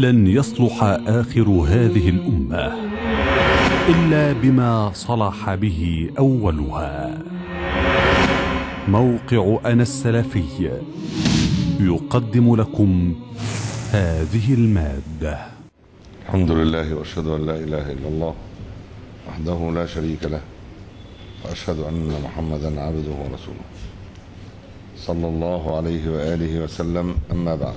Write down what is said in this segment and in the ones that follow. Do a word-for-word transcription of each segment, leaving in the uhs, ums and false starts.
لن يصلح آخر هذه الأمة إلا بما صلح به أولها. موقع أنا السلفي يقدم لكم هذه المادة. الحمد لله وأشهد أن لا إله إلا الله وحده لا شريك له، وأشهد أن محمدا عبده ورسوله صلى الله عليه وآله وسلم. أما بعد،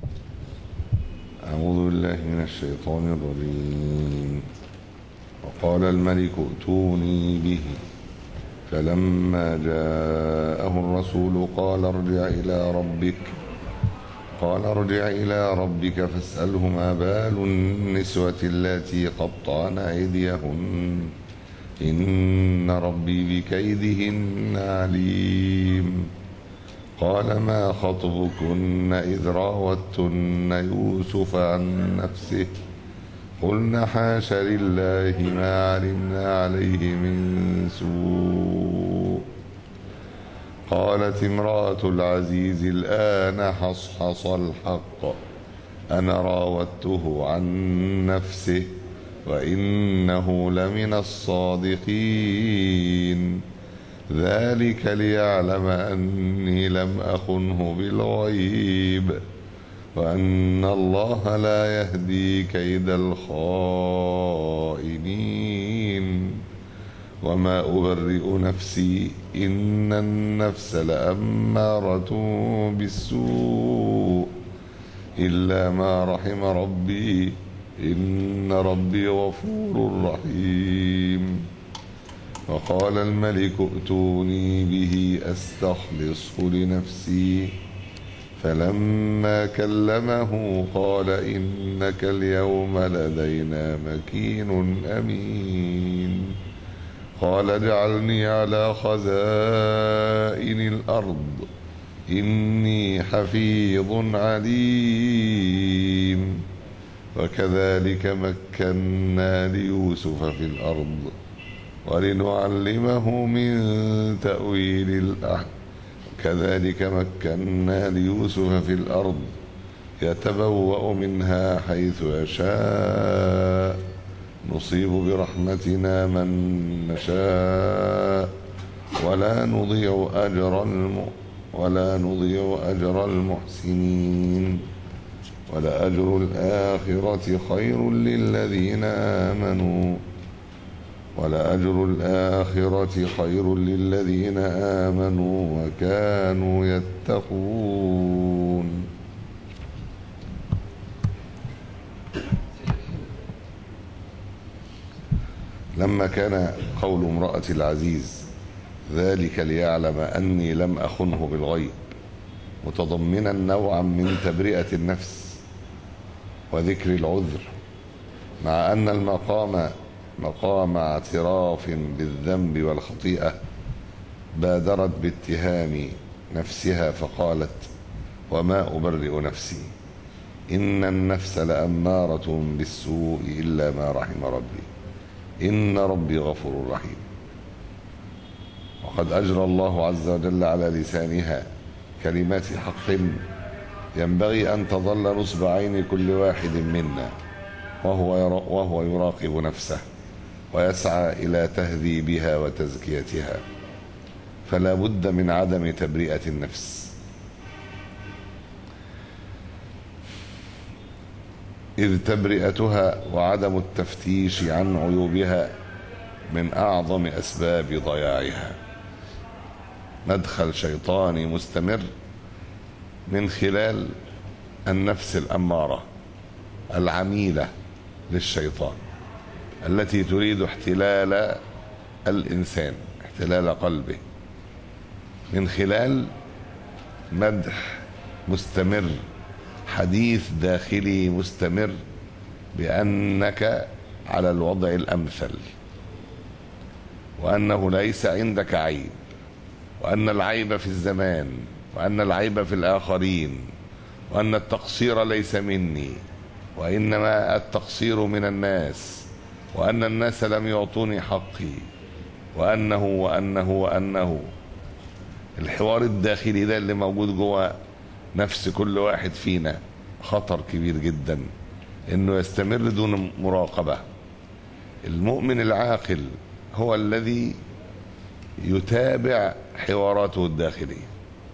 أعوذ بالله من الشيطان الرجيم. وقال الملك ائتوني به، فلما جاءه الرسول قال ارجع إلى ربك قال ارجع إلى ربك فاسأله ما بال النسوة اللاتي قطعن أيديهن إن ربي بكيدهن عليم. قال ما خطبكن إذ راوتن يوسف عن نفسه قلنا حاش لله ما علمنا عليه من سوء. قالت امرأة العزيز الآن حصحص الحق أنا راودته عن نفسه وإنه لمن الصادقين. ذلك ليعلم أني لم أخنه بالغيب وأن الله لا يهدي كيد الخائنين. وما أبرئ نفسي إن النفس لأمارة بالسوء إلا ما رحم ربي إن ربي غفور رحيم. وقال الملك ائتوني به أستخلصه لنفسي فلما كلمه قال إنك اليوم لدينا مكين أمين. قال اجعلني على خزائن الأرض إني حفيظ عليم. وكذلك مكنا ليوسف في الأرض ولنعلمه من تأويل الأحاديث كذلك مكنا ليوسف في الأرض يتبوأ منها حيث يشاء نصيب برحمتنا من نشاء ولا نضيع أجر الم ولا نضيع أجر المحسنين. ولأجر الآخرة خير للذين آمنوا ولأجر الآخرة خير للذين آمنوا وكانوا يتقون. لما كان قول امرأة العزيز ذلك ليعلم أني لم أخنه بالغيب متضمنا نوعا من تبرئة النفس وذكر العذر، مع أن المقام مقام اعتراف بالذنب والخطيئة، بادرت باتهام نفسها فقالت وما أبرئ نفسي إن النفس لأمارة بالسوء إلا ما رحم ربي إن ربي غفور رحيم. وقد أجرى الله عز وجل على لسانها كلمات حق ينبغي أن تظل نصب عين كل واحد منا وهو وهو يراقب نفسه ويسعى إلى تهذيبها وتزكيتها، فلا بد من عدم تبرئة النفس، إذ تبرئتها وعدم التفتيش عن عيوبها من أعظم أسباب ضياعها. مدخل شيطاني مستمر من خلال النفس الأمارة العميلة للشيطان التي تريد احتلال الإنسان، احتلال قلبه، من خلال مدح مستمر، حديث داخلي مستمر بأنك على الوضع الأمثل، وأنه ليس عندك عيب، وأن العيب في الزمان، وأن العيب في الآخرين، وأن التقصير ليس مني وإنما التقصير من الناس، وأن الناس لم يعطوني حقي، وأنه وأنه وأنه الحوار الداخلي ده اللي موجود جوه نفس كل واحد فينا خطر كبير جدا انه يستمر دون مراقبة. المؤمن العاقل هو الذي يتابع حواراته الداخلية،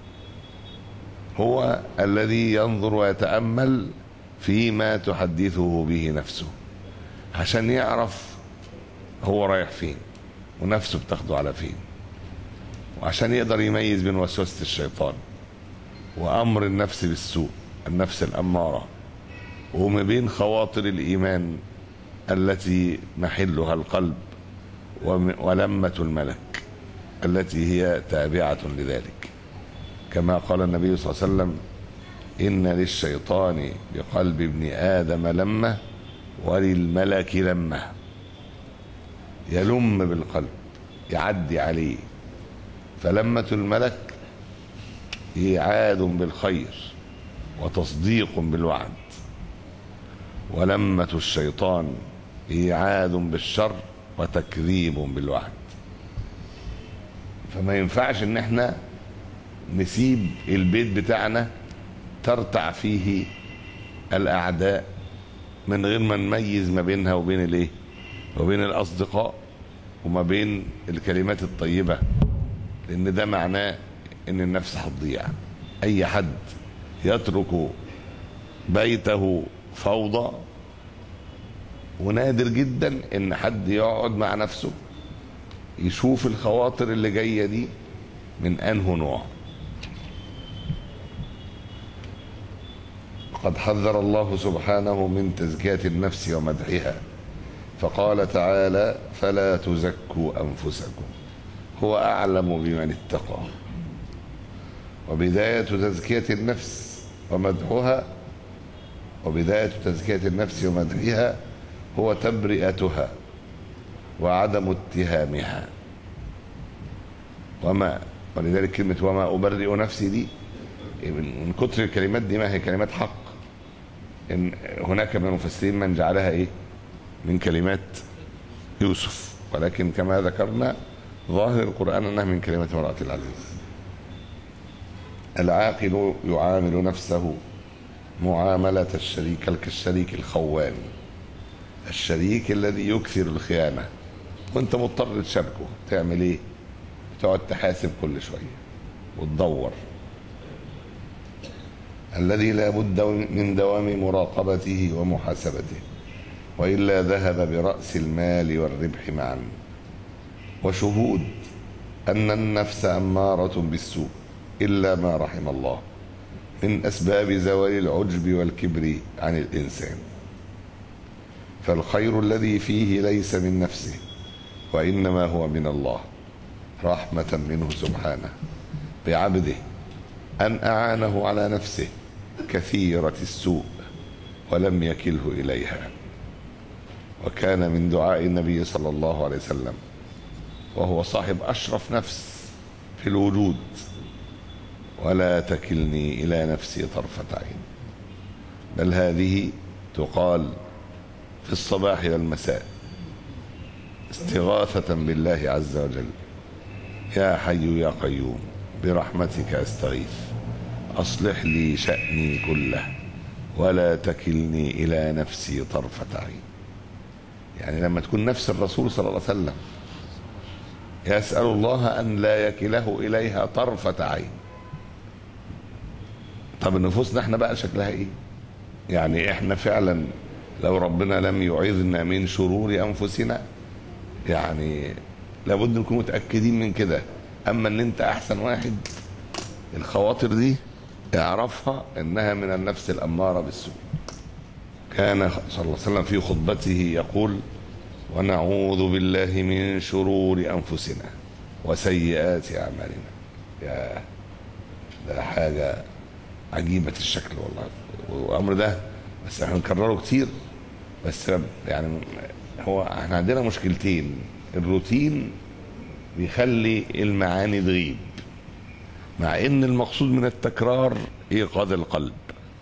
هو الذي ينظر ويتأمل فيما تحدثه به نفسه عشان يعرف هو رايح فين ونفسه بتاخده على فين، وعشان يقدر يميز بين وسوسة الشيطان وأمر النفس بالسوء النفس الأمارة، وما بين خواطر الإيمان التي محلها القلب ولمة الملك التي هي تابعة لذلك، كما قال النبي صلى الله عليه وسلم: إن للشيطان بقلب ابن آدم لمة وللملك لمة. يلم بالقلب، يعدي عليه. فلمة الملك إيعاد بالخير وتصديق بالوعد، ولمة الشيطان إيعاد بالشر وتكذيب بالوعد. فما ينفعش ان احنا نسيب البيت بتاعنا ترتع فيه الأعداء من غير ما نميز ما بينها وبين الايه وبين الأصدقاء وما بين الكلمات الطيبة، لأن ده معناه ان النفس هتضيع. أي حد يترك بيته فوضى، ونادر جدا ان حد يقعد مع نفسه يشوف الخواطر اللي جايه دي من انه نوع. قد حذر الله سبحانه من تزكية النفس ومدحها، فقال تعالى: فلا تزكوا انفسكم هو اعلم بمن اتقى. وبداية تزكية النفس ومدحها وبداية تزكية النفس ومدحها هو تبرئتها وعدم اتهامها. وما ولذلك كلمة وما أبرئ نفسي دي من كتر الكلمات دي ما هي كلمات حق. إن هناك من المفسرين من جعلها إيه من كلمات يوسف، ولكن كما ذكرنا ظاهر القرآن أنها من كلمات امرأة العزيز. العاقل يعامل نفسه معاملة الشريك كالشريك الخوان، الشريك الذي يكثر الخيانة وانت مضطر تشاركه. تعمل ايه؟ تقعد تحاسب كل شوية وتدور. الذي لا بد من دوام مراقبته ومحاسبته، وإلا ذهب برأس المال والربح معا. وشهود أن النفس أمارة بالسوء إلا ما رحم الله من أسباب زوال العجب والكبر عن الإنسان. فالخير الذي فيه ليس من نفسه وإنما هو من الله، رحمة منه سبحانه بعبده أن أعانه على نفسه كثيرة السوء ولم يكله إليها. وكان من دعاء النبي صلى الله عليه وسلم وهو صاحب أشرف نفس في الوجود: ولا تكلني إلى نفسي طرفة عين. بل هذه تقال في الصباح والمساء استغاثة بالله عز وجل: يا حي يا قيوم برحمتك أستغيث أصلح لي شأني كله ولا تكلني إلى نفسي طرفة عين. يعني لما تكون نفس الرسول صلى الله عليه وسلم يسأل الله أن لا يكله إليها طرفة عين، طب نفوسنا احنا بقى شكلها ايه؟ يعني احنا فعلا لو ربنا لم يعيذنا من شرور انفسنا يعني لابد نكون متأكدين من كده. اما ان انت احسن واحد، الخواطر دي اعرفها انها من النفس الامارة بالسوء. كان صلى الله عليه وسلم في خطبته يقول: ونعوذ بالله من شرور انفسنا وسيئات اعمالنا. يا ده حاجة عجيبة الشكل والله، والامر ده بس احنا بنكرره كتير. بس يعني هو احنا عندنا مشكلتين: الروتين بيخلي المعاني تغيب، مع ان المقصود من التكرار ايقاظ القلب.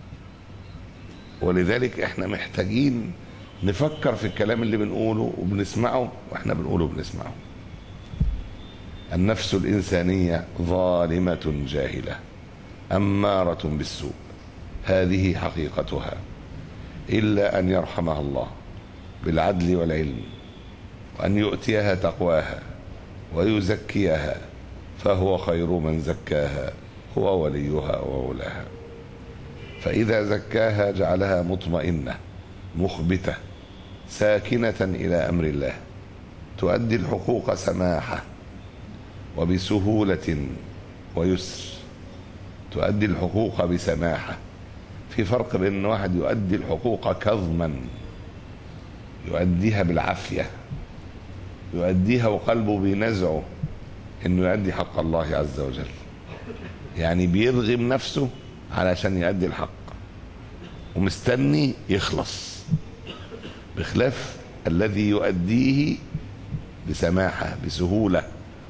ولذلك احنا محتاجين نفكر في الكلام اللي بنقوله وبنسمعه، واحنا بنقوله وبنسمعه. النفس الإنسانية ظالمة جاهلة أمارة بالسوء، هذه حقيقتها. إلا أن يرحمها الله بالعدل والعلم، وأن يؤتيها تقواها ويزكيها، فهو خير من زكاها، هو وليها وولاها. فإذا زكاها جعلها مطمئنة مخبتة ساكنة إلى أمر الله، تؤدي الحقوق سماحة وبسهولة ويسر. تؤدي الحقوق بسماحة. في فرق بين ان واحد يؤدي الحقوق كظما، يؤديها بالعافية، يؤديها وقلبه بينزعه انه يؤدي حق الله عز وجل، يعني بيرغم نفسه علشان يؤدي الحق ومستني يخلص، بخلاف الذي يؤديه بسماحة بسهولة،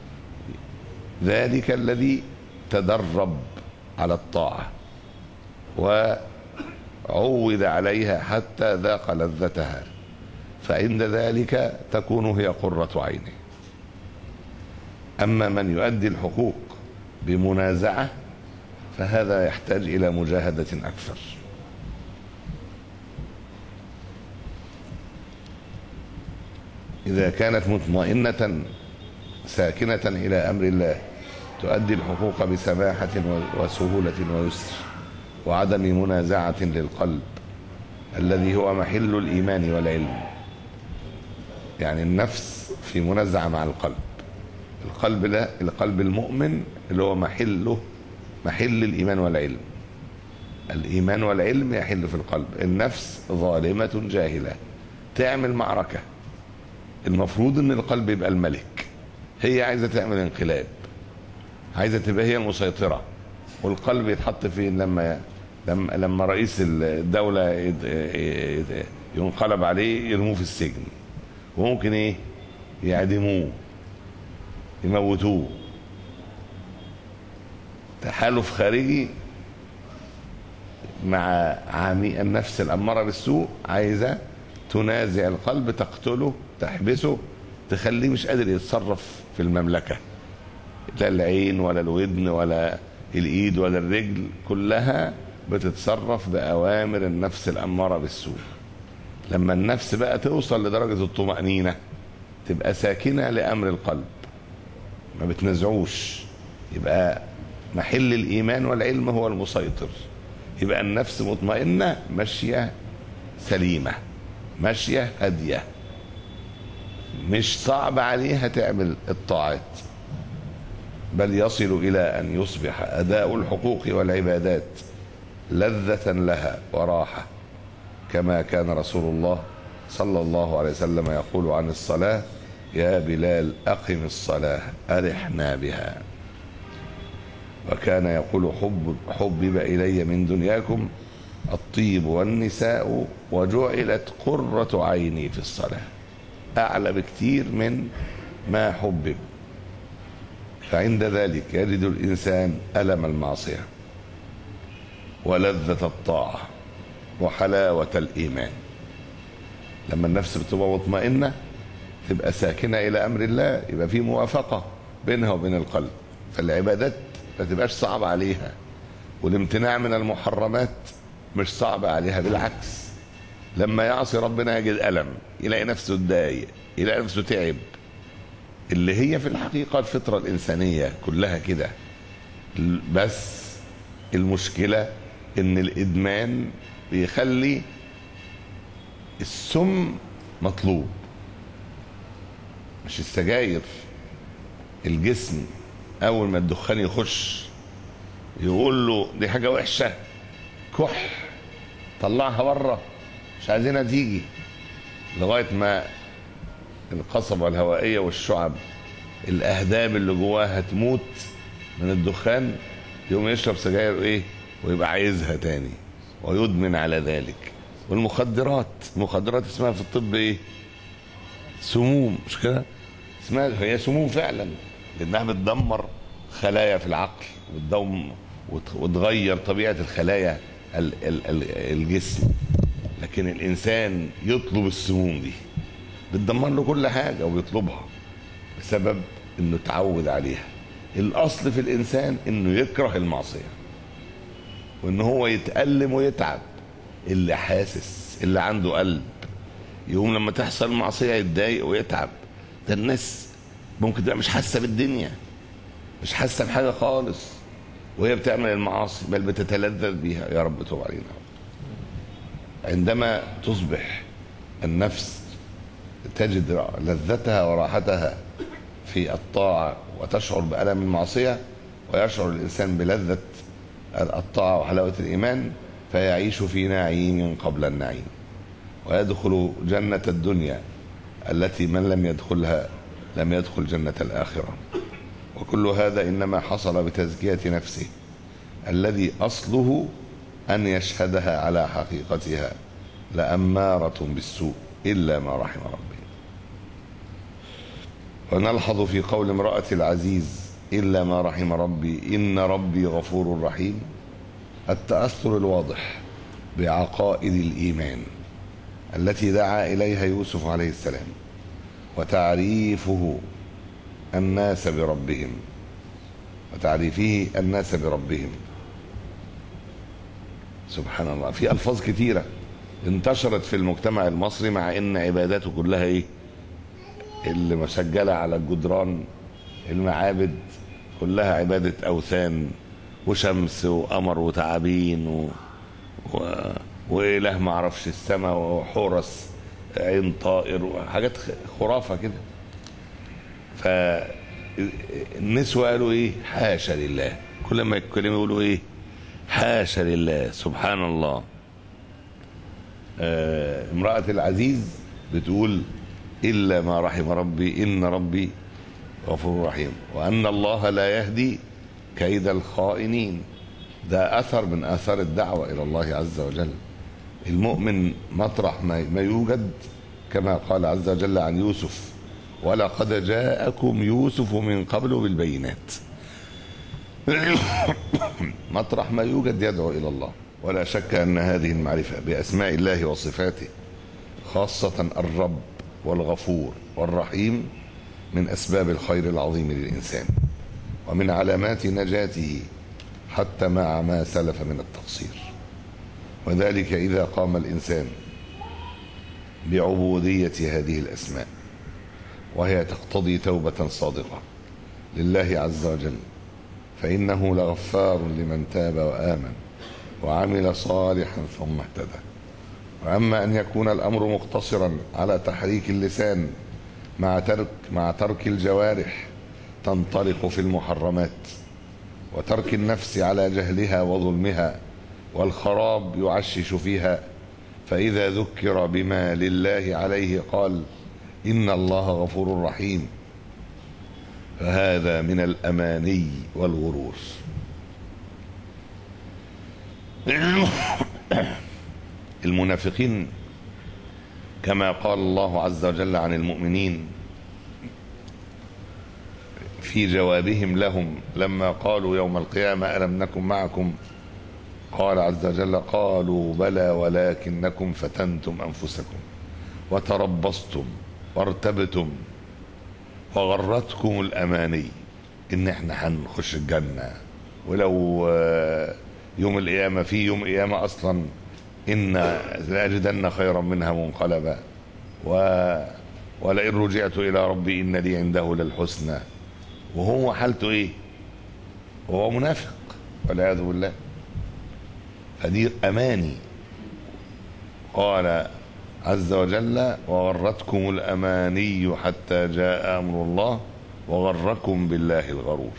ذلك الذي تدرب على الطاعة وعود عليها حتى ذاق لذتها، فعند ذلك تكون هي قرة عينه. أما من يؤدي الحقوق بمنازعة فهذا يحتاج إلى مجاهدة أكثر. إذا كانت مطمئنة ساكنة إلى أمر الله تؤدي الحقوق بسماحة وسهولة ويسر وعدم منازعة للقلب الذي هو محل الإيمان والعلم. يعني النفس في منازعة مع القلب، القلب لا القلب المؤمن اللي هو محله محل الإيمان والعلم. الإيمان والعلم يحل في القلب. النفس ظالمة جاهلة تعمل معركة، المفروض ان القلب يبقى الملك، هي عايزة تعمل انقلاب، عايزة تبقى هي المسيطرة، والقلب يتحط فين؟ لما لما لما رئيس الدولة ينقلب عليه يرموه في السجن، وممكن ايه يعدموه يموتوه. تحالف خارجي مع عامي النفس الأمارة بالسوء، عايزة تنازع القلب، تقتله، تحبسه، تخليه مش قادر يتصرف في المملكة، لا العين ولا الودن ولا الإيد ولا الرجل، كلها بتتصرف بأوامر النفس الأمارة بالسوء. لما النفس بقى توصل لدرجة الطمأنينة تبقى ساكنة لأمر القلب ما بتنزعوش، يبقى محل الإيمان والعلم هو المسيطر، يبقى النفس مطمئنة ماشية سليمة ماشية هادية، مش صعب عليها تعمل الطاعات، بل يصل إلى أن يصبح أداء الحقوق والعبادات لذة لها وراحة، كما كان رسول الله صلى الله عليه وسلم يقول عن الصلاة: يا بلال أقم الصلاة أرحنا بها. وكان يقول: حب حبب إلي من دنياكم الطيب والنساء وجعلت قرة عيني في الصلاة. أعلى بكتير من ما حبب. فعند ذلك يجد الإنسان ألم المعصية ولذة الطاعة وحلاوة الإيمان. لما النفس بتبقى مطمئنة تبقى ساكنة إلى أمر الله، يبقى في موافقة بينها وبين القلب، فالعبادات ما تبقاش صعبة عليها، والامتناع من المحرمات مش صعبة عليها، بالعكس لما يعصي ربنا يجد ألم، يلاقي نفسه اتضايق، يلاقي نفسه تعب، اللي هي في الحقيقة الفطرة الإنسانية كلها كده. بس المشكلة إن الإدمان بيخلي السم مطلوب، مش السجاير. الجسم أول ما الدخان يخش يقول له دي حاجة وحشة، كح، طلعها بره، مش عايزينها تيجي، لغاية ما القصبة الهوائية والشعب الأهداب اللي جواها تموت من الدخان، يقوم يشرب سجاير إيه ويبقى عايزها تاني ويدمن على ذلك. والمخدرات، مخدرات اسمها في الطب إيه؟ سموم، مش كده؟ اسمها هي سموم فعلا، لأنها بتدمر خلايا في العقل وتدوم وتغير طبيعة الخلايا الجسم. لكن الإنسان يطلب السموم دي، بتدمر له كل حاجة وبيطلبها بسبب إنه تعود عليها. الأصل في الإنسان إنه يكره المعصية، وإنه هو يتألم ويتعب اللي حاسس، اللي عنده قلب. يقوم لما تحصل معصية يتضايق ويتعب. ده الناس ممكن تبقى مش حاسة بالدنيا، مش حاسة بحاجة خالص وهي بتعمل المعاصي، بل بتتلذذ بيها. يا رب توب علينا. عندما تصبح النفس تجد لذتها وراحتها في الطاعة وتشعر بألم المعصية، ويشعر الإنسان بلذة الطاعة وحلاوة الإيمان، فيعيش في نعيم قبل النعيم، ويدخل جنة الدنيا التي من لم يدخلها لم يدخل جنة الآخرة. وكل هذا إنما حصل بتزكية نفسه الذي أصله أن يشهدها على حقيقتها لأمارة بالسوء إلا ما رحم ربي. ونلحظ في قول امرأة العزيز إلا ما رحم ربي إن ربي غفور رحيم التأثر الواضح بعقائد الإيمان التي دعا إليها يوسف عليه السلام، وتعريفه الناس بربهم وتعريفه الناس بربهم. سبحان الله، في ألفاظ كثيرة انتشرت في المجتمع المصري، مع ان عباداته كلها ايه؟ اللي مسجلة على الجدران المعابد كلها عبادة أوثان وشمس وقمر وتعابين و... و... وإله ما عرفش السماء وحورس عين طائر وحاجات خرافة كده. فالنسوة قالوا ايه؟ حاشا لله. كل ما يتكلموا يقولوا ايه؟ حاشا لله. سبحان الله. آه امرأة العزيز بتقول إلا ما رحم ربي إن ربي غفور رحيم، وأن الله لا يهدي كيد الخائنين. ده أثر من آثار الدعوة إلى الله عز وجل. المؤمن مطرح ما يوجد، كما قال عز وجل عن يوسف ولقد جاءكم يوسف من قبل بالبينات. مطرح ما يوجد يدعو إلى الله. ولا شك أن هذه المعرفة بأسماء الله وصفاته، خاصة الرب والغفور والرحيم، من أسباب الخير العظيم للإنسان ومن علامات نجاته حتى مع ما سلف من التقصير. وذلك إذا قام الإنسان بعبودية هذه الأسماء، وهي تقتضي توبة صادقة لله عز وجل، فإنه لغفار لمن تاب وآمن وعمل صالحا ثم اهتدى. وأما أن يكون الأمر مقتصرا على تحريك اللسان مع ترك مع ترك الجوارح تنطلق في المحرمات، وترك النفس على جهلها وظلمها، والخراب يعشش فيها، فإذا ذكر بما لله عليه قال إن الله غفور رحيم، فهذا من الأماني والغرور. المنافقين كما قال الله عز وجل عن المؤمنين في جوابهم لهم لما قالوا يوم القيامة ألم نكن معكم، قال عز وجل قالوا بلى ولكنكم فتنتم أنفسكم وتربصتم وارتبتم وغرتكم الأماني إن احنا هنخش الجنة، ولو يوم القيامة في يوم قيامة أصلا إن لأجدن خيرا منها منقلبا، و ولئن رجعت إلى ربي إن لي عنده للحسنى. وهو حالته إيه؟ وهو منافق والعياذ بالله. فدي أماني. قال عز وجل وغرتكم الأماني حتى جاء أمر الله وغركم بالله الغرور.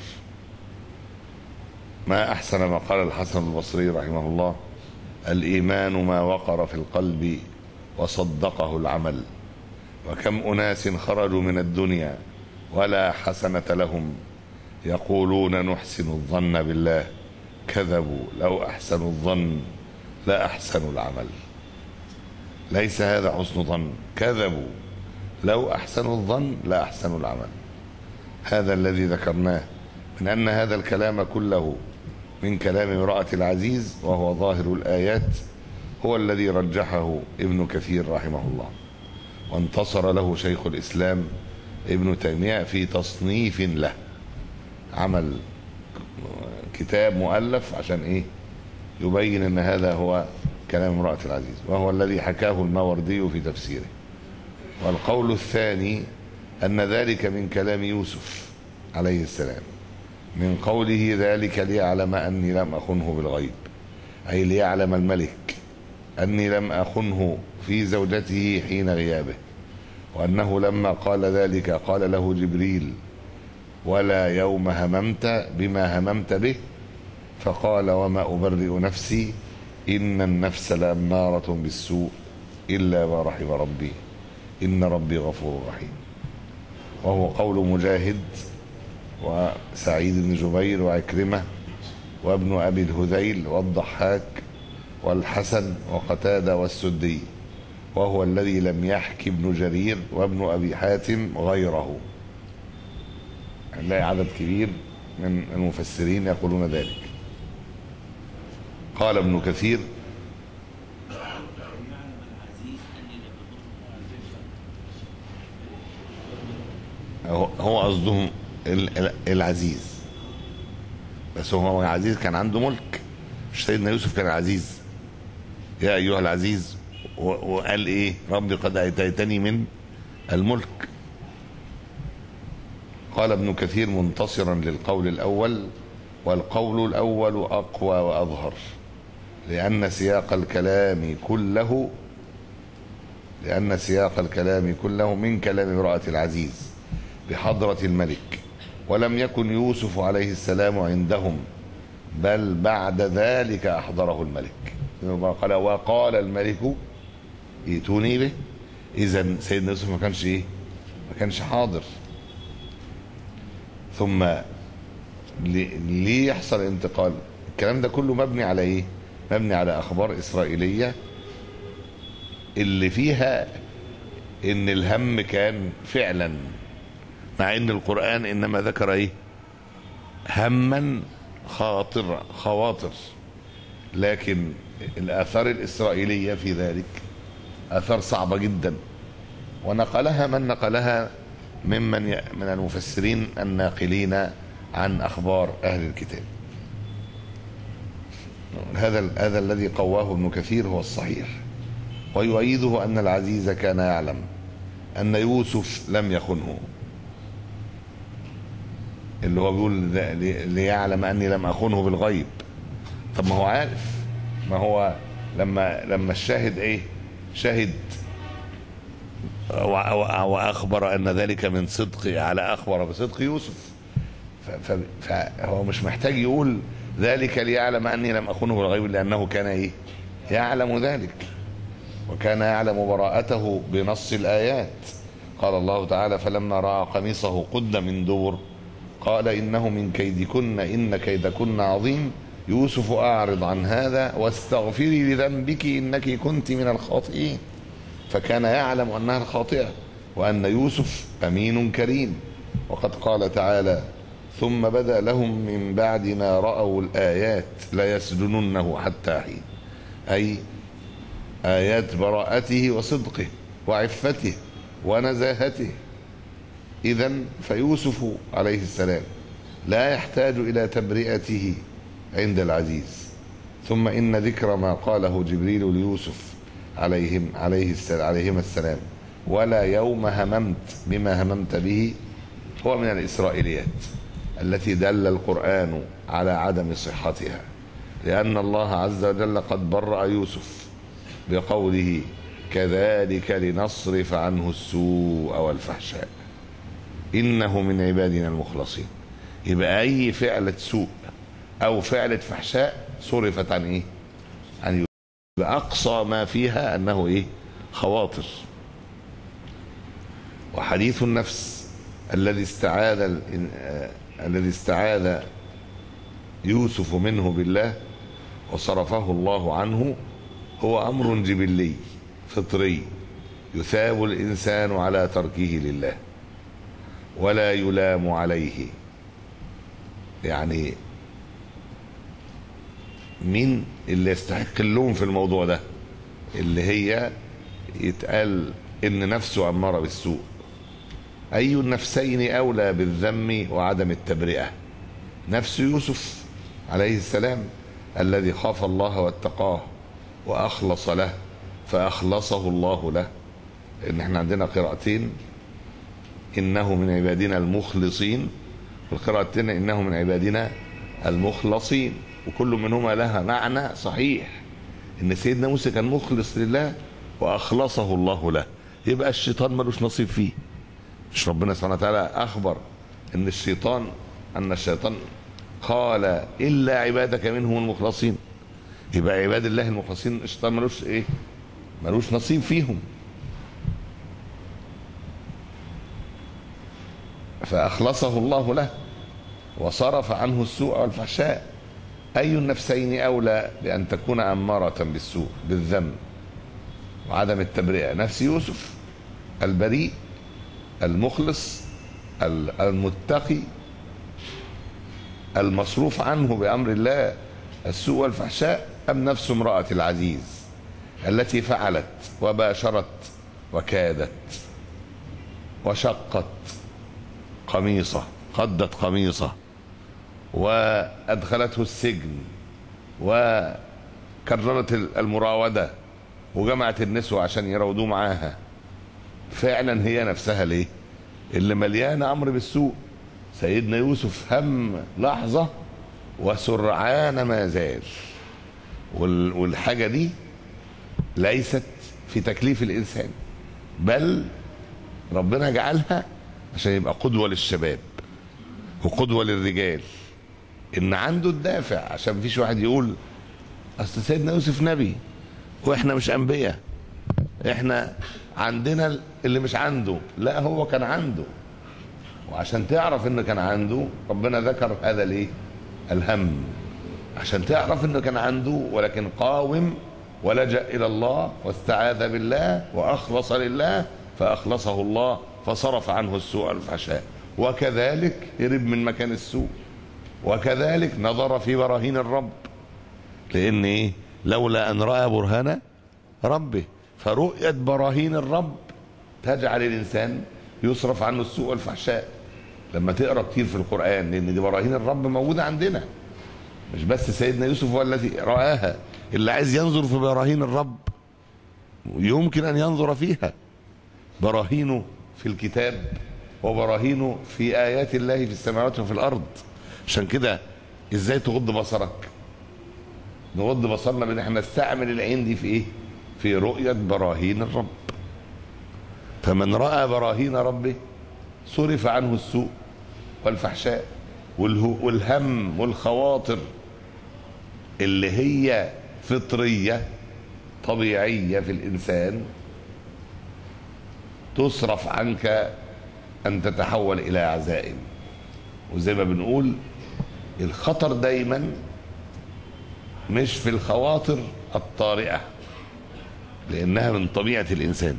ما أحسن ما قال الحسن البصري رحمه الله: الإيمان ما وقر في القلب وصدقه العمل، وكم أناس خرجوا من الدنيا ولا حسنة لهم يقولون نحسن الظن بالله، كذبوا لو أحسنوا الظن لا أحسنوا العمل. ليس هذا حسن ظن، كذبوا لو أحسنوا الظن لا أحسنوا العمل. هذا الذي ذكرناه من أن هذا الكلام كله من كلام امرأة العزيز وهو ظاهر الآيات هو الذي رجحه ابن كثير رحمه الله، وانتصر له شيخ الإسلام ابن تيمية في تصنيف له، عمل كتاب مؤلف عشان ايه؟ يبين ان هذا هو كلام امرأة العزيز، وهو الذي حكاه الماوردي في تفسيره. والقول الثاني أن ذلك من كلام يوسف عليه السلام، من قوله ذلك ليعلم أني لم أخنه بالغيب، أي ليعلم الملك أني لم أخنه في زوجته حين غيابه، وأنه لما قال ذلك قال له جبريل: ولا يوم هممت بما هممت به، فقال: وما أبرئ نفسي إن النفس لأمارة بالسوء إلا ما رحم ربي إن ربي غفور رحيم. وهو قول مجاهد وسعيد بن جبير وعكرمة وابن أبي الهذيل والضحاك والحسن وقتادة والسدي، وهو الذي لم يحكي ابن جرير وابن أبي حاتم غيره. نلاقي عدد كبير من المفسرين يقولون ذلك. قال ابن كثير: هو قصدهم العزيز، بس هو العزيز كان عنده ملك، مش سيدنا يوسف كان عزيز؟ يا أيها العزيز، وقال إيه؟ ربي قد آتيتني من الملك. قال ابن كثير منتصرا للقول الأول: والقول الأول أقوى وأظهر، لأن سياق الكلام كله لأن سياق الكلام كله من كلام امرأة العزيز بحضرة الملك، ولم يكن يوسف عليه السلام عندهم، بل بعد ذلك أحضره الملك. قال: وقال الملك ائتوني به. إذن سيدنا يوسف ما كانش إيه؟ ما كانش حاضر. ثم ليه يحصل انتقال؟ الكلام ده كله مبني على إيه؟ مبني على أخبار إسرائيلية اللي فيها إن الهم كان فعلا، مع إن القرآن إنما ذكر إيه؟ هما خاطر خواطر، لكن الآثار الإسرائيلية في ذلك آثار صعبة جدا، ونقلها من نقلها ممن من المفسرين الناقلين عن أخبار أهل الكتاب. هذا هذا الذي قواه ابن كثير هو الصحيح، ويؤيده أن العزيز كان يعلم أن يوسف لم يخنه، اللي هو بيقول ليعلم أني لم أخنه بالغيب. طب ما هو عارف، ما هو لما لما الشاهد ايه؟ شاهد وأخبر أن ذلك من صدق، على أخبر بصدق يوسف، فهو مش محتاج يقول ذلك ليعلم أني لم أخنه بالغيب، لأنه كان إيه؟ يعلم ذلك، وكان يعلم براءته بنص الآيات. قال الله تعالى: فلما رأى قميصه قد من دبر قال إنه من كيدكن إن كيدكن عظيم يوسف أعرض عن هذا واستغفري لذنبك إنك كنت من الخاطئين. فكان يعلم أنها الخاطئة، وأن يوسف أمين كريم. وقد قال تعالى: ثم بدا لهم من بعد ما رأوا الآيات ليسجننه حتى حين، أي آيات براءته وصدقه وعفته ونزاهته. إذن فيوسف عليه السلام لا يحتاج إلى تبرئته عند العزيز. ثم إن ذكر ما قاله جبريل ليوسف عليهم عليه السلام عليهما السلام: ولا يوم هممت بما هممت به، هو من الإسرائيليات التي دل القرآن على عدم صحتها، لأن الله عز وجل قد برأ يوسف بقوله: كذلك لنصرف عنه السوء والفحشاء إنه من عبادنا المخلصين. يبقى أي فعلة سوء أو فعلة فحشاء صرفت عن إيه؟ عن يوسف. بأقصى ما فيها أنه إيه؟ خواطر. وحديث النفس الذي استعاذ الذي استعاذ يوسف منه بالله وصرفه الله عنه هو أمر جبلي فطري يثاب الإنسان على تركه لله ولا يلام عليه. يعني مين اللي يستحق اللوم في الموضوع ده؟ اللي هي يتقال إن نفسه أمارة بالسوء. أي النفسين أولى بالذم وعدم التبرئة؟ نفس يوسف عليه السلام الذي خاف الله واتقاه وأخلص له فأخلصه الله له، لأن احنا عندنا قراءتين، إنه من عبادنا المخلصين، والقراءة الثانية إنه من عبادنا المخلصين، وكل منهما لها معنى صحيح. إن سيدنا موسى كان مخلص لله وأخلصه الله له، يبقى الشيطان ملوش نصيب فيه. مش ربنا سبحانه وتعالى أخبر إن الشيطان أن الشيطان قال إلا عبادك منهم المخلصين، يبقى عباد الله المخلصين الشيطان ملوش إيه؟ ملوش نصيب فيهم. فأخلصه الله له وصرف عنه السوء والفحشاء. أي النفسين أولى بأن تكون أمارة بالسوء بالذنب وعدم التبرئة؟ نفس يوسف البريء المخلص المتقي المصروف عنه بأمر الله السوء والفحشاء، أم نفس امرأة العزيز التي فعلت وباشرت وكادت وشقت قميصه، قدت قميصه وأدخلته السجن وكررت المراودة وجمعت النسوة عشان يراودوه معاها؟ فعلا هي نفسها ليه اللي مليانة أمر بالسوء. سيدنا يوسف هم لحظة وسرعان ما زال، والحاجة دي ليست في تكليف الإنسان، بل ربنا جعلها عشان يبقى قدوة للشباب وقدوة للرجال، إن عنده الدافع. عشان مفيش واحد يقول أصل سيدنا يوسف نبي وإحنا مش أنبياء، إحنا عندنا اللي مش عنده. لا، هو كان عنده، وعشان تعرف إنه كان عنده ربنا ذكر هذا ليه؟ الهم، عشان تعرف إنه كان عنده، ولكن قاوم ولجأ إلى الله واستعاذ بالله وأخلص لله فأخلصه الله فصرف عنه السوء والفحشاء. وكذلك هرب من مكان السوء، وكذلك نظر في براهين الرب، لأن إيه؟ لولا أن رأى برهان ربه. فرؤية براهين الرب تجعل الإنسان يصرف عنه السوء والفحشاء. لما تقرأ كتير في القرآن، لأن دي براهين الرب موجودة عندنا، مش بس سيدنا يوسف هو الذي رآها. اللي عايز ينظر في براهين الرب يمكن أن ينظر فيها، براهينه في الكتاب وبراهينه في آيات الله في السماوات وفي الأرض. عشان كده ازاي تغض بصرك؟ نغض بصرنا بان احنا نستعمل العين دي في ايه؟ في رؤية براهين الرب. فمن رأى براهين ربه صرف عنه السوء والفحشاء والهم والخواطر اللي هي فطرية طبيعية في الإنسان، تصرف عنك أن تتحول إلى عزائم. وزي ما بنقول الخطر دايما مش في الخواطر الطارئة، لأنها من طبيعة الإنسان.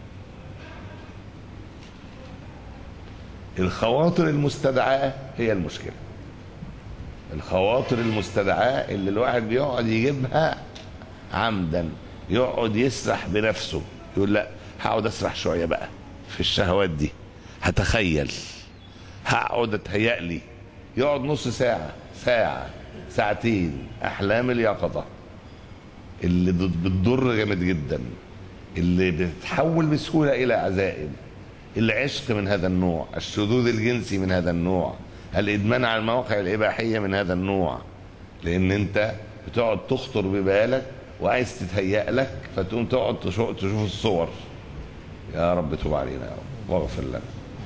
الخواطر المستدعاة هي المشكلة. الخواطر المستدعاة اللي الواحد بيقعد يجيبها عمدا، يقعد يسرح بنفسه، يقول لا هقعد اسرح شوية بقى في الشهوات دي، هتخيل، هقعد اتهيألي، يقعد نص ساعة، ساعة، ساعتين، أحلام اليقظة اللي بتضر جامد جدا، اللي بتتحول بسهولة إلى عزائم. العشق من هذا النوع، الشذوذ الجنسي من هذا النوع، الإدمان على المواقع الإباحية من هذا النوع، لأن أنت بتقعد تخطر ببالك وعايز تتهيأ لك، فتقوم تقعد تشوف الصور. يا رب تب علينا يا رب واغفر لنا.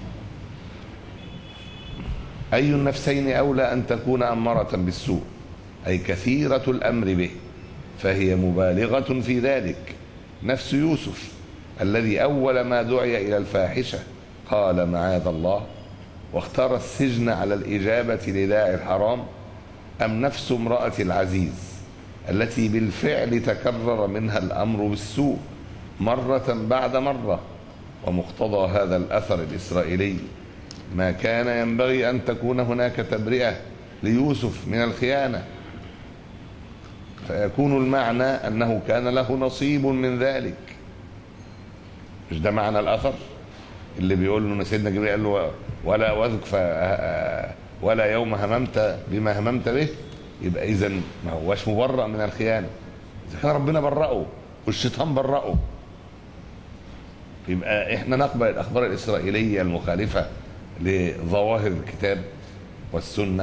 أي النفسين أولى أن تكون أمارة بالسوء، أي كثيرة الأمر به، فهي مبالغة في ذلك. نفس يوسف الذي أول ما دعي إلى الفاحشة قال معاذ الله، واختار السجن على الإجابة لداعي الحرام، أم نفس امرأة العزيز التي بالفعل تكرر منها الأمر بالسوء مرة بعد مرة؟ ومقتضى هذا الأثر الإسرائيلي ما كان ينبغي أن تكون هناك تبرئة ليوسف من الخيانة، فيكون المعنى أنه كان له نصيب من ذلك. مش ده معنى الأثر اللي بيقول له سيدنا جبريل قال له ولا وذك ولا يوم هممت بما هممت به؟ يبقى إذن ما هوش مبرأ من الخيانة، إذا كان ربنا برأه والشيطان برأه، يبقى إحنا نقبل الأخبار الإسرائيلية المخالفة لظواهر الكتاب والسنة؟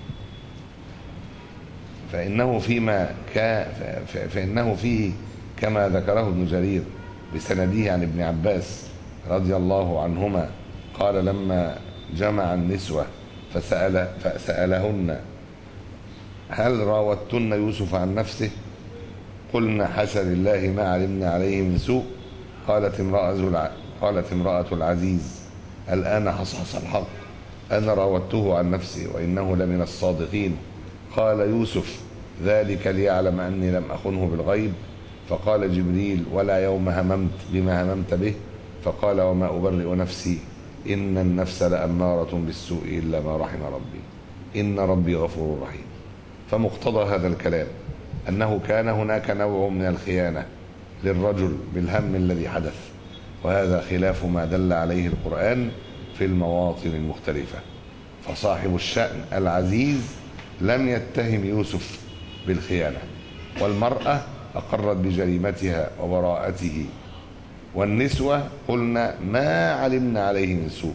فإنه فيما كا فإنه فيه كما ذكره ابن جرير بسنده عن ابن عباس رضي الله عنهما قال: لما جمع النسوة فسأل فسألهن: هل راوتن يوسف عن نفسه؟ قلنا: حاشا لله ما علمنا عليه من سوء. قالت امرأة قالت امرأة العزيز: الآن حصحص الحق، أنا راودته عن نفسي وإنه لمن الصادقين. قال يوسف: ذلك ليعلم أني لم أخنه بالغيب. فقال جبريل: ولا يوم هممت بما هممت به؟ فقال: وما أبرئ نفسي إن النفس لأمارة بالسوء إلا ما رحم ربي إن ربي غفور رحيم. فمقتضى هذا الكلام أنه كان هناك نوع من الخيانة للرجل بالهم الذي حدث، وهذا خلاف ما دل عليه القرآن في المواطن المختلفة. فصاحب الشأن العزيز لم يتهم يوسف بالخيانة، والمرأة أقرت بجريمتها وبراءته، والنسوة قلنا ما علمنا عليه من سوء.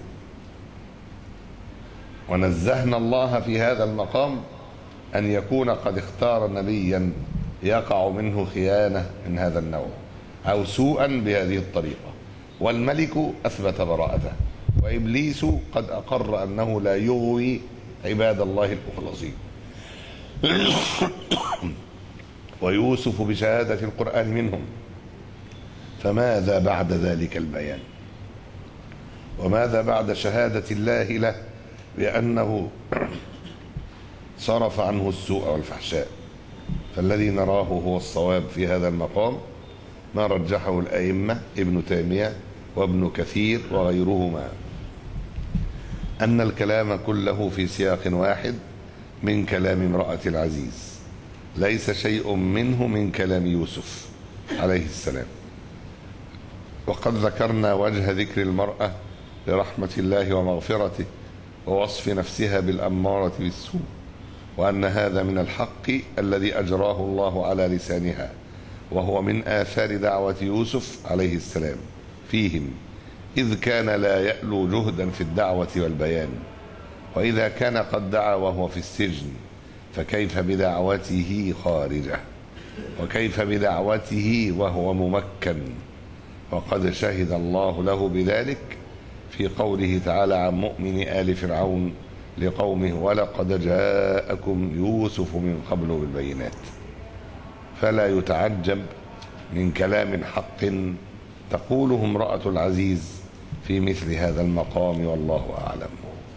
ونزهنا الله في هذا المقام أن يكون قد اختار نبيا يقع منه خيانة من هذا النوع أو سوءا بهذه الطريقة، والملك أثبت براءته، وإبليس قد أقر أنه لا يغوي عباد الله المخلصين. ويوسف بشهادة القرآن منهم، فماذا بعد ذلك البيان؟ وماذا بعد شهادة الله له بأنه صرف عنه السوء والفحشاء؟ فالذي نراه هو الصواب في هذا المقام ما رجحه الأئمة ابن تيمية وابن كثير وغيرهما، أن الكلام كله في سياق واحد من كلام امرأة العزيز، ليس شيء منه من كلام يوسف عليه السلام. وقد ذكرنا وجه ذكر المرأة لرحمة الله ومغفرته ووصف نفسها بالأمارة بالسوء، وأن هذا من الحق الذي أجراه الله على لسانها، وهو من آثار دعوة يوسف عليه السلام فيهم، إذ كان لا يألو جهدا في الدعوة والبيان. وإذا كان قد دعا وهو في السجن فكيف بدعوته خارجه؟ وكيف بدعوته وهو ممكن؟ وقد شهد الله له بذلك في قوله تعالى عن مؤمن آل فرعون لقومه: ولقد جاءكم يوسف من قبل بالبينات. فلا يتعجب من كلام حق تقوله امرأة العزيز في مثل هذا المقام، والله أعلم.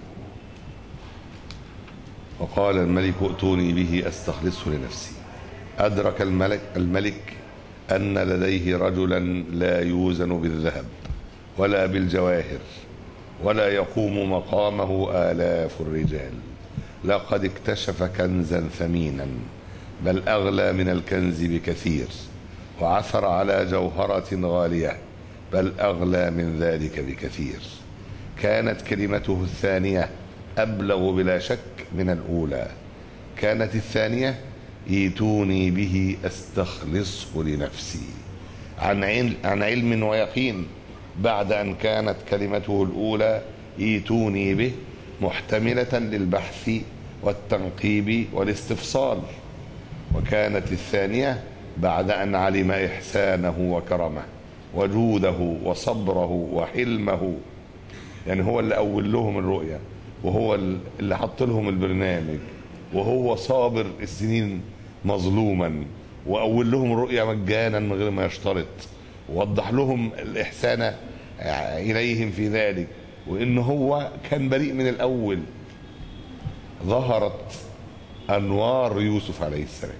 وقال الملك: ائتوني به أستخلصه لنفسي. أدرك الملك, الملك أن لديه رجلا لا يوزن بالذهب ولا بالجواهر ولا يقوم مقامه آلاف الرجال. لقد اكتشف كنزا ثمينا بل أغلى من الكنز بكثير، وعثر على جوهرة غالية بل أغلى من ذلك بكثير. كانت كلمته الثانية أبلغ بلا شك من الأولى. كانت الثانية: ايتوني به أستخلصه لنفسي، عن علم ويقين، بعد أن كانت كلمته الأولى ايتوني به محتملة للبحث والتنقيب والاستفصال، وكانت الثانية بعد أن علم إحسانه وكرمه وجوده وصبره وحلمه. يعني هو اللي أول لهم الرؤية، وهو اللي حط لهم البرنامج، وهو صابر السنين مظلوما، وأول لهم الرؤية مجانا من غير ما يشترط، ووضح لهم الإحسان إليهم في ذلك، وإن هو كان بريء من الأول. ظهرت أنوار يوسف عليه السلام.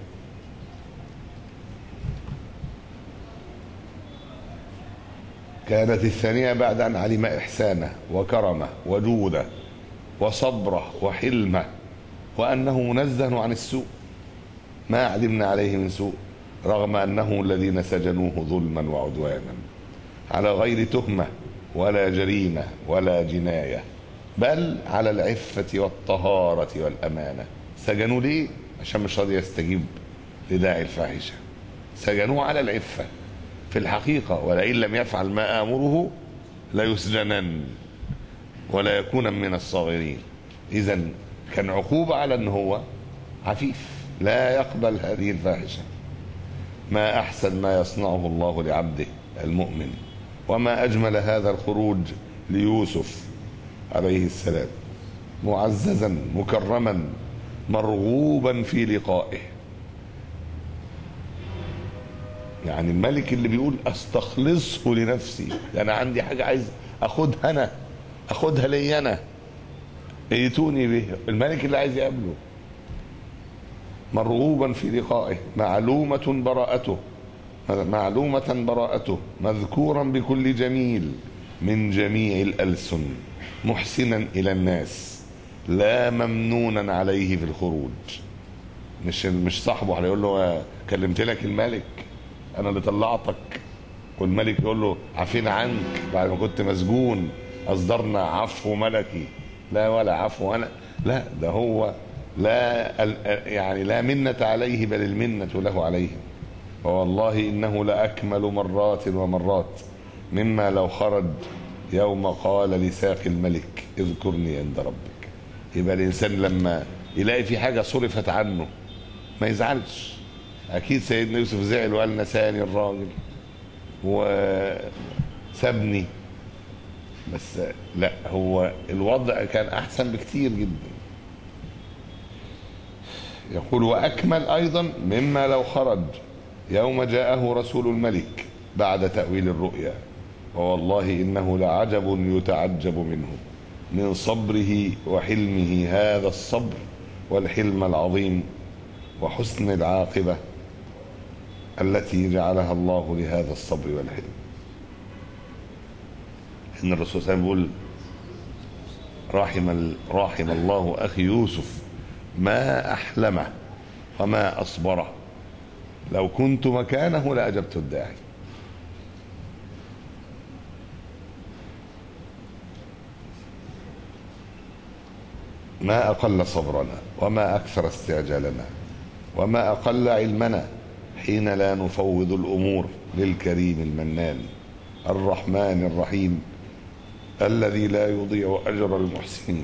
كانت الثانية بعد أن علم إحسانه وكرمه وجوده وصبره وحلمه، وأنه منزه عن السوء، ما علمنا عليه من سوء، رغم أنه الذين سجنوه ظلما وعدوانا على غير تهمة ولا جريمة ولا جناية، بل على العفة والطهارة والأمانة. سجنوا ليه؟ عشان مش راضي يستجيب لداعي الفاحشة. سجنوه على العفة في الحقيقة، ولئن لم يفعل ما آمره ليسجنن ولا يكون من الصاغرين. إذن كان عقوبة على أنه هو عفيف لا يقبل هذه الفاحشة. ما أحسن ما يصنعه الله لعبده المؤمن، وما أجمل هذا الخروج ليوسف عليه السلام، معززا مكرما مرغوبا في لقائه. يعني الملك اللي بيقول استخلصه لنفسي، انا عندي حاجة عايز اخدها، انا اخدها لي انا، ائتوني به. الملك اللي عايز يقابله مرغوبا في لقائه، معلومة براءته معلومة براءته مذكورا بكل جميل من جميع الألسن، محسنا إلى الناس لا ممنونا عليه في الخروج. مش مش صاحبه هيقول له كلمت لك الملك انا اللي طلعتك، والملك يقول له عفينا عنك بعد ما كنت مسجون، اصدرنا عفو ملكي. لا ولا عفو انا، لا ده هو لا يعني لا منة عليه بل المنة له عليه. فوالله انه لاكمل مرات ومرات مما لو خرج يوم قال لساق الملك اذكرني عند ربك. يبقى الانسان لما يلاقي في حاجة صرفت عنه ما يزعلش. اكيد سيدنا يوسف زعل وقال نساني الراجل وسابني، بس لا، هو الوضع كان احسن بكتير جدا. يقول واكمل ايضا مما لو خرج يوم جاءه رسول الملك بعد تأويل الرؤيا، ووالله انه لعجب يتعجب منه من صبره وحلمه هذا الصبر والحلم العظيم وحسن العاقبة التي جعلها الله لهذا الصبر والحلم. إن الرسول صلى الله عليه وسلم يقول رحم, رحم الله أخي يوسف ما أحلمه وما أصبره، لو كنت مكانه لأجبت الداعي. ما أقل صبرنا وما أكثر استعجالنا وما أقل علمنا حين لا نفوض الأمور للكريم المنان الرحمن الرحيم الذي لا يضيع أجر المحسنين.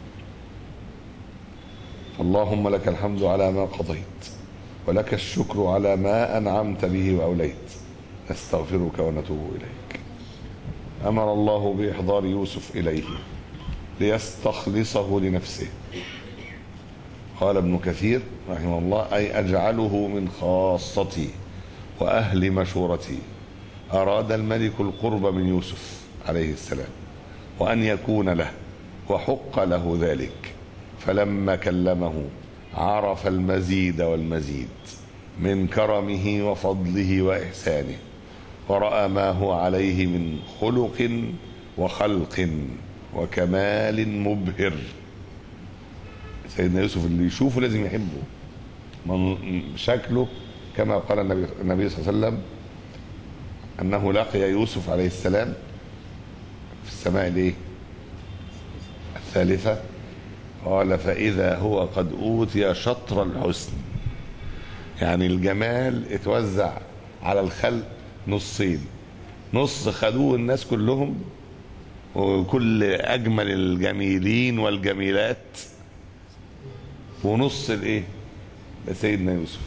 اللهم لك الحمد على ما قضيت ولك الشكر على ما أنعمت به وأوليت، نستغفرك ونتوب إليك. أمر الله بإحضار يوسف إليه ليستخلصه لنفسه. قال ابن كثير رحمه الله أي أجعله من خاصتي وأهل مشورتي. أراد الملك القرب من يوسف عليه السلام وأن يكون له وحق له ذلك، فلما كلمه عرف المزيد والمزيد من كرمه وفضله وإحسانه، ورأى ما هو عليه من خلق وخلق وكمال مبهر. سيدنا يوسف اللي يشوفه لازم يحبه، من شكله كما قال النبي, النبي صلى الله عليه وسلم أنه لقي يوسف عليه السلام في السماء الايه الثالثة، قال فإذا هو قد أوتي شطر الحسن، يعني الجمال اتوزع على الخلق نصين، نص خدوه الناس كلهم وكل أجمل الجميلين والجميلات، ونص الايه سيدنا يوسف.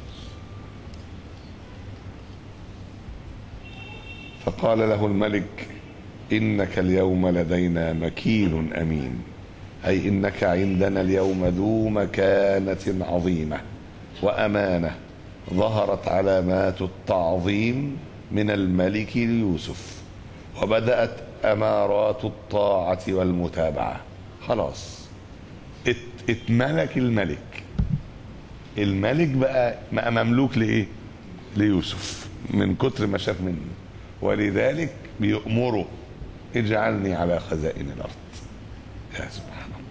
فقال له الملك إنك اليوم لدينا مكين أمين، أي إنك عندنا اليوم ذو مكانة عظيمة وأمانة ظهرت علامات التعظيم من الملك ليوسف، وبدأت أمارات الطاعة والمتابعة. خلاص اتملك الملك، الملك بقى مملوك لإيه؟ ليوسف من كتر ما شاف منه، ولذلك بيأمره اجعلني على خزائن الأرض. يا سبحان الله.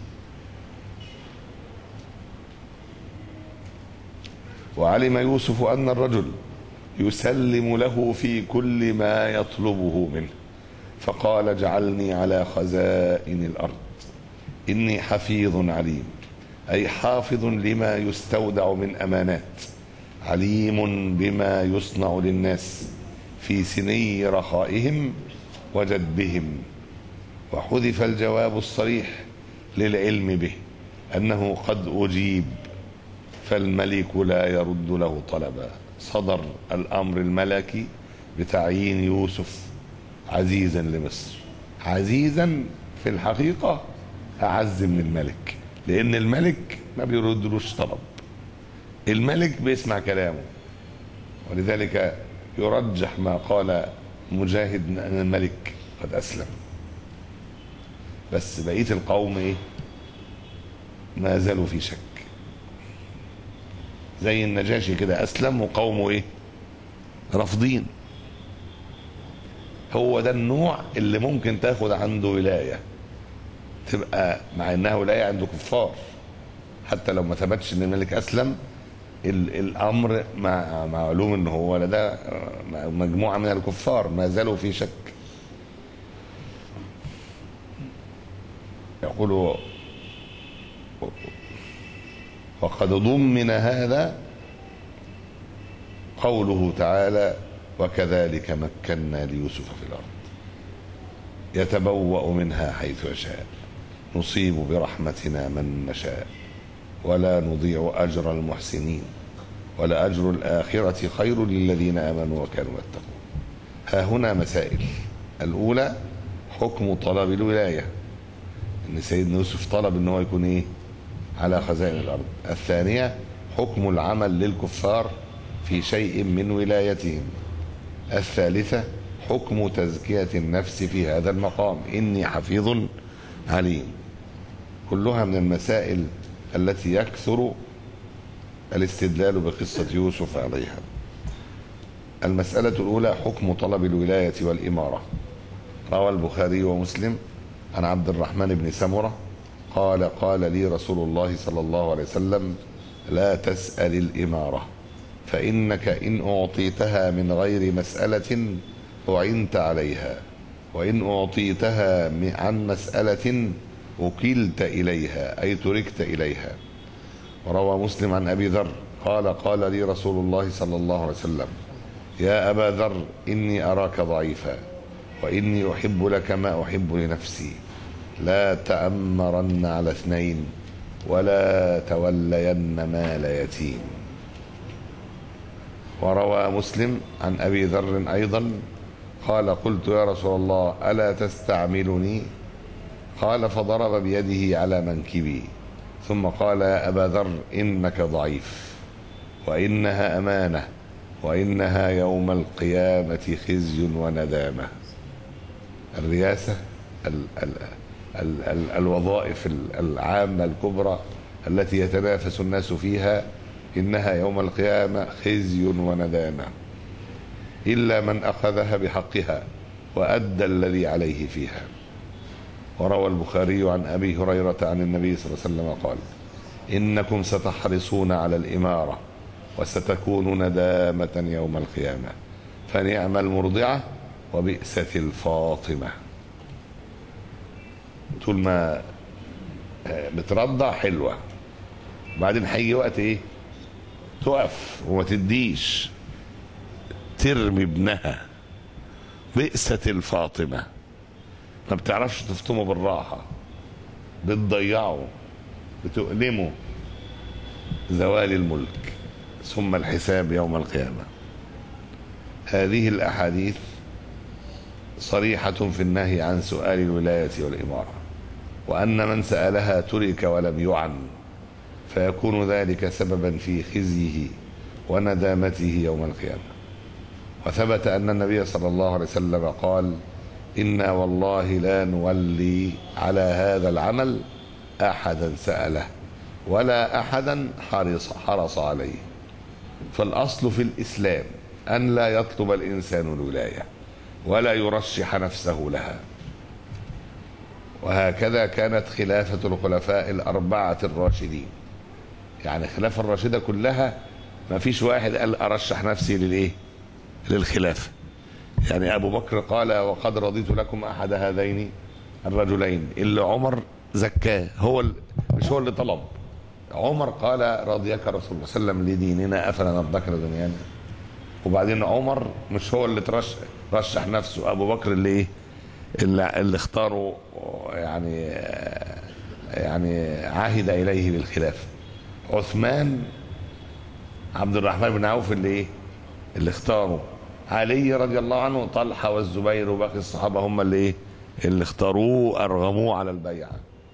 وعلم يوسف أن الرجل يسلم له في كل ما يطلبه منه، فقال اجعلني على خزائن الأرض إني حفيظ عليم، أي حافظ لما يستودع من أمانات عليم بما يصنع للناس في سني رخائهم وجدبهم. وحذف الجواب الصريح للعلم به أنه قد أجيب، فالملك لا يرد له طلبا. صدر الأمر الملكي بتعيين يوسف عزيزا لمصر. عزيزا في الحقيقة أعز من الملك، لأن الملك ما بيردلوش طلب، الملك بيسمع كلامه. ولذلك يرجح ما قال مجاهد أن الملك قد أسلم، بس بقية القوم إيه؟ ما زالوا في شك. زي النجاشي كده أسلم وقومه إيه؟ رافضين. هو ده النوع اللي ممكن تاخد عنده ولاية، تبقى مع انها ولاية عنده كفار، حتى لو ما ثبتش ان الملك اسلم، الامر مع معلوم ان هو لدى مجموعة من الكفار ما زالوا في شك. يقول وقد ضمن هذا قوله تعالى: وكذلك مكنا ليوسف في الأرض يتبوأ منها حيث يشاء نصيب برحمتنا من نشاء ولا نضيع أجر المحسنين ولأجر الآخرة خير للذين آمنوا وكانوا يتقون. ها هنا مسائل. الأولى حكم طلب الولاية، إن سيدنا يوسف طلب إن هو يكون إيه؟ على خزائن الأرض. الثانية حكم العمل للكفار في شيء من ولايتهم. الثالثة حكم تزكية النفس في هذا المقام، إني حفيظ عليم. كلها من المسائل التي يكثر الاستدلال بقصة يوسف عليها. المسألة الأولى حكم طلب الولاية والإمارة. روى البخاري ومسلم عن عبد الرحمن بن سمرة قال: قال لي رسول الله صلى الله عليه وسلم: لا تسأل الإمارة، فإنك إن أعطيتها من غير مسألة أعنت عليها، وإن أعطيتها عن مسألة وكلت إليها، أي تركت إليها. وروى مسلم عن أبي ذر قال: قال لي رسول الله صلى الله عليه وسلم: يا أبا ذر إني أراك ضعيفا وإني أحب لك ما أحب لنفسي، لا تأمرن على اثنين ولا تولين مال يتيم. وروى مسلم عن أبي ذر أيضا قال: قلت يا رسول الله ألا تستعملني؟ قال: فضرب بيده على منكبي ثم قال: يا أبا ذر إنك ضعيف وإنها أمانة وإنها يوم القيامة خزي وندامة. الرياسة ال ال ال ال الوظائف العامة الكبرى التي يتنافس الناس فيها إنها يوم القيامة خزي وندامة إلا من أخذها بحقها وأدى الذي عليه فيها. وروى البخاري عن أبي هريرة عن النبي صلى الله عليه وسلم قال: إنكم ستحرصون على الإمارة وستكون ندامة يوم القيامة، فنعم المرضعة وبئست الفاطمة. طول ما بترضع حلوة، وبعدين هيجي وقت ايه؟ تقف وما تديش، ترمي ابنها. بئست الفاطمة، ما بتعرفش تفطمه بالراحة، بتضيعه، بتؤلمه. زوال الملك ثم الحساب يوم القيامة. هذه الأحاديث صريحة في النهي عن سؤال الولاية والإمارة، وأن من سألها ترك ولم يعن، فيكون ذلك سببا في خزيه وندامته يوم القيامة. وثبت أن النبي صلى الله عليه وسلم قال: إنا والله لا نولي على هذا العمل أحدا سأله ولا أحدا حرص, حرص عليه. فالأصل في الإسلام أن لا يطلب الإنسان الولاية ولا يرشح نفسه لها. وهكذا كانت خلافة الخلفاء الأربعة الراشدين، يعني الخلافة الراشدة كلها ما فيش واحد قال أرشح نفسي للإيه؟ للخلافة. يعني أبو بكر قال: وقد رضيت لكم أحد هذين الرجلين، اللي عمر زكاه، هو مش هو اللي طلب، عمر قال رضيك رسول الله صلى الله عليه وسلم لديننا افلا نرضاك لدنيانا. وبعدين عمر مش هو اللي ترشح رشح نفسه، ابو بكر اللي ايه اللي, اللي اختاره، يعني يعني عهد اليه بالخلافه. عثمان عبد الرحمن بن عوف اللي ايه اللي اختاره. علي رضي الله عنه طلحه والزبير وباقي الصحابه هم اللي ايه اللي اختاروه ارغموه على البيعه.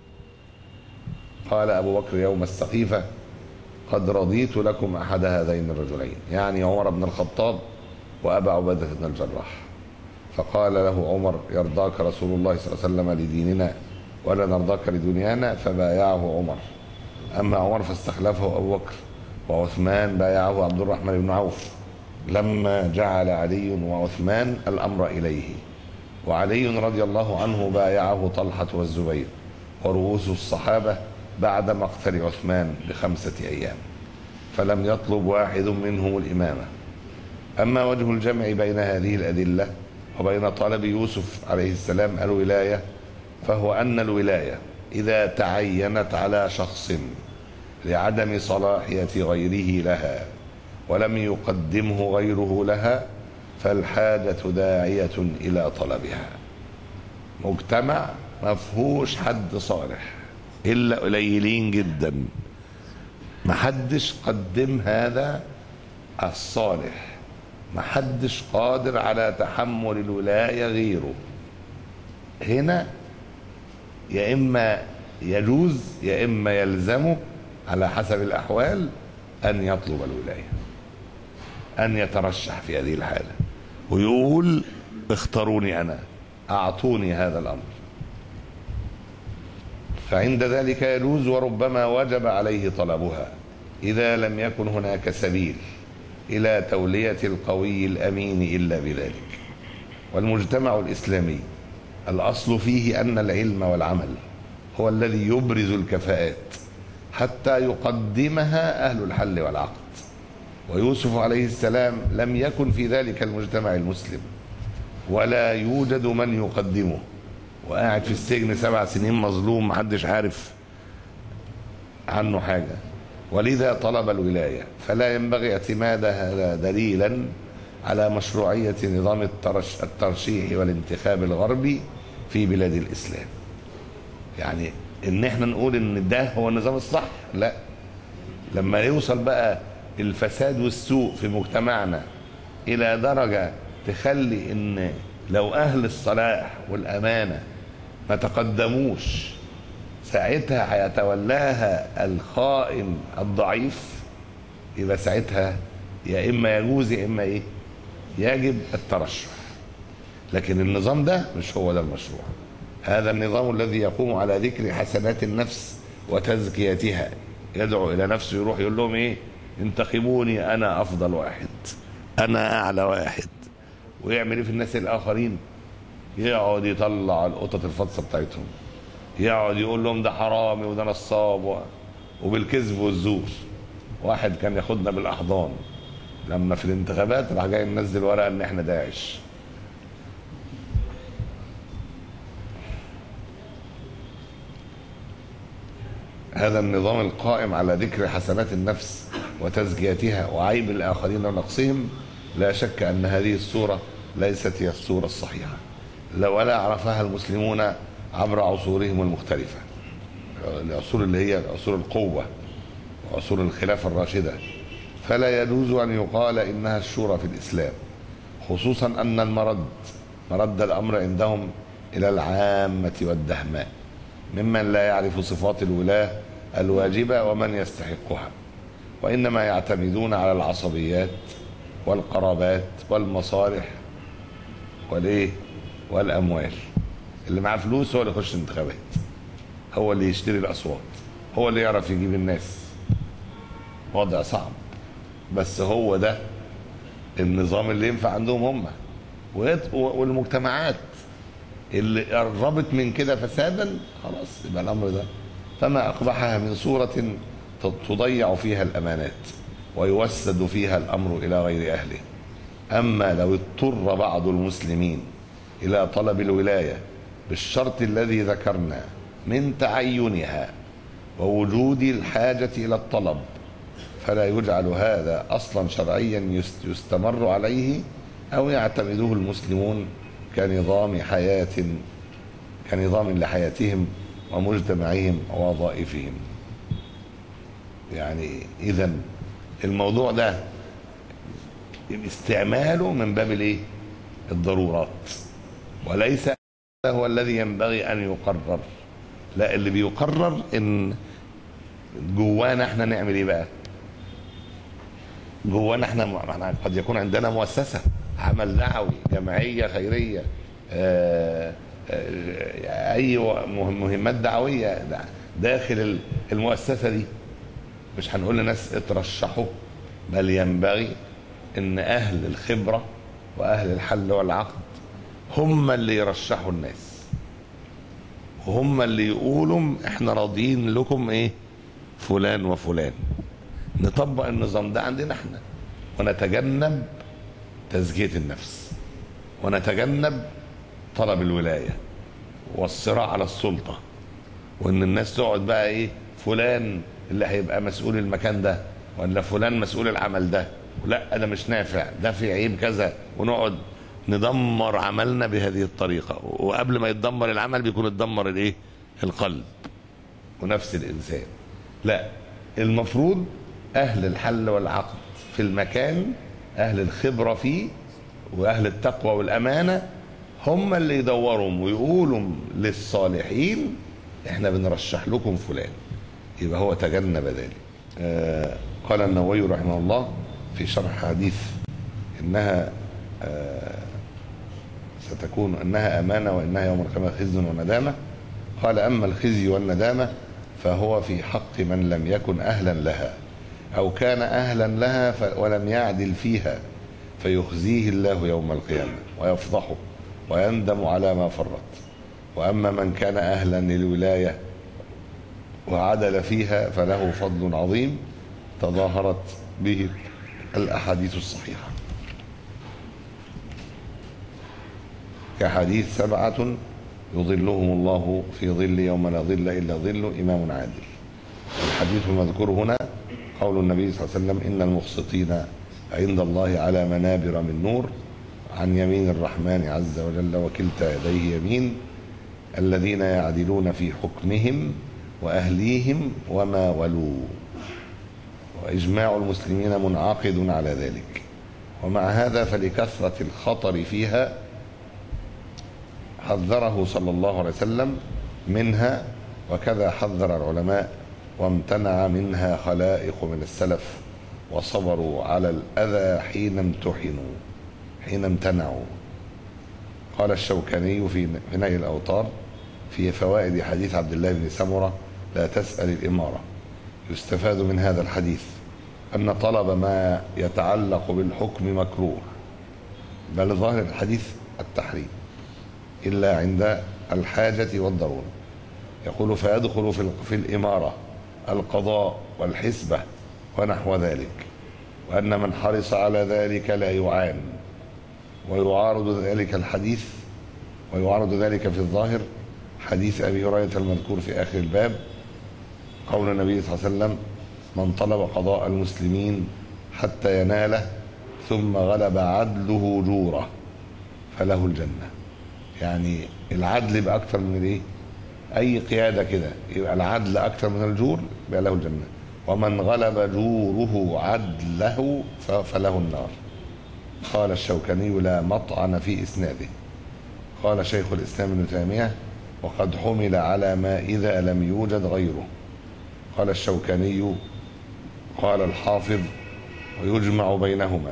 قال ابو بكر يوم السقيفه قد رضيت لكم احد هذين الرجلين، يعني عمر بن الخطاب وابا عبيده بن الجراح. فقال له عمر يرضاك رسول الله صلى الله عليه وسلم لديننا ولا نرضاك لدنيانا، فبايعه عمر. اما عمر فاستخلفه ابو بكر، وعثمان بايعه عبد الرحمن بن عوف لما جعل علي وعثمان الامر اليه. وعلي رضي الله عنه بايعه طلحه والزبير ورؤوس الصحابه بعد مقتل عثمان بخمسه ايام، فلم يطلب واحد منهم الامامه. اما وجه الجمع بين هذه الادله وبين طلب يوسف عليه السلام الولايه، فهو ان الولايه اذا تعينت على شخص لعدم صلاحيه غيره لها ولم يقدمه غيره لها، فالحاجه داعيه الى طلبها. مجتمع ما فيهوش حد صالح الا قليلين جدا، محدش قدم هذا الصالح، محدش قادر على تحمل الولايه غيره. هنا يا اما يجوز يا اما يلزمه على حسب الاحوال ان يطلب الولايه، ان يترشح في هذه الحاله ويقول اختاروني انا، اعطوني هذا الامر. فعند ذلك يجوز، وربما وجب عليه طلبها اذا لم يكن هناك سبيل الى توليه القوي الامين الا بذلك. والمجتمع الاسلامي الاصل فيه ان العلم والعمل هو الذي يبرز الكفاءات حتى يقدمها اهل الحل والعقد. ويوسف عليه السلام لم يكن في ذلك المجتمع المسلم، ولا يوجد من يقدمه، وقاعد في السجن سبع سنين مظلوم محدش عارف عنه حاجة، ولذا طلب الولاية. فلا ينبغي اعتماد هذا دليلا على مشروعية نظام الترش الترشيح والانتخاب الغربي في بلاد الإسلام. يعني ان احنا نقول ان ده هو النظام الصح، لا. لما يوصل بقى الفساد والسوء في مجتمعنا الى درجة تخلي ان لو اهل الصلاح والامانة ما تقدموش، ساعتها هيتولاها الخائن الضعيف، يبقى ساعتها يا اما يجوز يا اما ايه يجب الترشح. لكن النظام ده مش هو ده المشروع. هذا النظام الذي يقوم على ذكر حسنات النفس وتزكيتها، يدعو الى نفسه، يروح يقول لهم ايه انتخبوني انا افضل واحد، انا اعلى واحد، ويعمل ايه في الناس الاخرين؟ يقعد يطلع القطط الفطسه بتاعتهم، يقعد يقول لهم ده حرامي وده نصاب، وبالكذب والزور. واحد كان ياخدنا بالاحضان لما في الانتخابات راح جاي منزل ورقه ان احنا داعش. هذا النظام القائم على ذكر حسنات النفس وتزكيتها وعيب الاخرين ونقصهم، لا شك ان هذه الصوره ليست هي الصوره الصحيحه، ولا عرفها المسلمون عبر عصورهم المختلفه، العصور اللي هي عصور القوه وعصور الخلافه الراشده. فلا يجوز ان يقال انها الشورى في الاسلام، خصوصا ان المرد مرد الامر عندهم الى العامه والدهماء ممن لا يعرف صفات الولاه الواجبه ومن يستحقها، وانما يعتمدون على العصبيات والقرابات والمصالح والايه والاموال. اللي معاه فلوس هو اللي يخش انتخابات، هو اللي يشتري الاصوات، هو اللي يعرف يجيب الناس. وضع صعب، بس هو ده النظام اللي ينفع عندهم هم. والمجتمعات اللي قربت من كده فسادا خلاص يبقى الامر ده، فما اقبحها من صورة تضيع فيها الامانات ويوسد فيها الامر الى غير اهله. اما لو اضطر بعض المسلمين الى طلب الولاية بالشرط الذي ذكرنا من تعينها ووجود الحاجة إلى الطلب، فلا يجعل هذا أصلا شرعيا يستمر عليه أو يعتمده المسلمون كنظام حياة كنظام لحياتهم ومجتمعهم ووظائفهم. يعني إذن الموضوع ده استعماله من باب الايه؟ الضرورات، وليس هو الذي ينبغي أن يقرر. لا، اللي بيقرر إن جوانا احنا نعمل ايه بقى. جوانا احنا قد يكون عندنا مؤسسة عمل دعوي، جمعية خيرية، آآ آآ اي مهمات دعوية داخل المؤسسة دي. مش هنقول لناس اترشحوا، بل ينبغي ان اهل الخبرة واهل الحل والعقد هم اللي يرشحوا الناس، وهم اللي يقولوا احنا راضيين لكم ايه فلان وفلان. نطبق النظام ده عندنا احنا، ونتجنب تزكية النفس، ونتجنب طلب الولاية والصراع على السلطة، وان الناس تقعد بقى ايه فلان اللي هيبقى مسؤول المكان ده، ولا فلان مسؤول العمل ده، لا ده مش نافع، ده في عيب كذا، ونقعد ندمر عملنا بهذه الطريقة. وقبل ما يتدمر العمل بيكون اتدمر الايه القلب ونفس الانسان. لا، المفروض اهل الحل والعقد في المكان، اهل الخبرة فيه واهل التقوى والامانة، هم اللي يدورهم ويقولوا للصالحين احنا بنرشح لكم فلان، يبقى هو تجنب ذلك. آه قال النووي رحمه الله في شرح حديث انها آه ستكون انها امانه وانها يوم القيامه خزي وندامه، قال اما الخزي والندامه فهو في حق من لم يكن اهلا لها او كان اهلا لها ولم يعدل فيها، فيخزيه الله يوم القيامه ويفضحه ويندم على ما فرط. واما من كان اهلا للولايه وعدل فيها فله فضل عظيم تظاهرت به الاحاديث الصحيحه، كحديث سبعة يظلهم الله في ظل يوم لا ظل إلا ظل إمام عادل. الحديث المذكور هنا قول النبي صلى الله عليه وسلم إن المقسطين عند الله على منابر من نور عن يمين الرحمن عز وجل وكلتا يديه يمين، الذين يعدلون في حكمهم وأهليهم وما ولوا، وإجماع المسلمين منعقد على ذلك. ومع هذا فلكثرة الخطر فيها حذره صلى الله عليه وسلم منها، وكذا حذر العلماء وامتنع منها خلائق من السلف وصبروا على الأذى حين امتحنوا حين امتنعوا. قال الشوكاني في نيل الأوطار في فوائد حديث عبد الله بن سمرة لا تسأل الإمارة، يستفاد من هذا الحديث أن طلب ما يتعلق بالحكم مكروه، بل ظاهر الحديث التحريم إلا عند الحاجة والضرورة. يقول فيدخل في الإمارة القضاء والحسبة ونحو ذلك، وأن من حرص على ذلك لا يعان. ويعارض ذلك الحديث ويعارض ذلك في الظاهر حديث أبي هريرة المذكور في آخر الباب، قول النبي صلى الله عليه وسلم من طلب قضاء المسلمين حتى يناله ثم غلب عدله جوره فله الجنة. يعني العدل يبقى أكثر من الايه؟ أي قيادة كده يبقى العدل أكثر من الجور يبقى له الجنة. ومن غلب جوره عدله فله النار. قال الشوكاني لا مطعن في إسناده. قال شيخ الإسلام ابن تيمية وقد حمل على ما إذا لم يوجد غيره. قال الشوكاني قال الحافظ ويجمع بينهما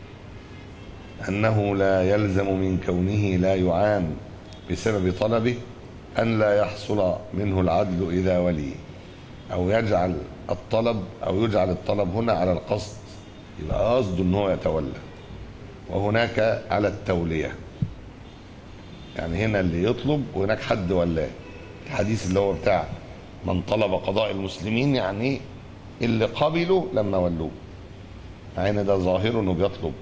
أنه لا يلزم من كونه لا يعان بسبب طلبه أن لا يحصل منه العدل إذا ولي، أو يجعل الطلب أو يجعل الطلب هنا على القصد، يبقى قصده أنه يتولى، وهناك على التولية، يعني هنا اللي يطلب وهناك حد ولاه. الحديث اللي هو بتاع من طلب قضاء المسلمين يعني اللي قبلوا لما ولوه، مع ان ده ظاهر انه بيطلب.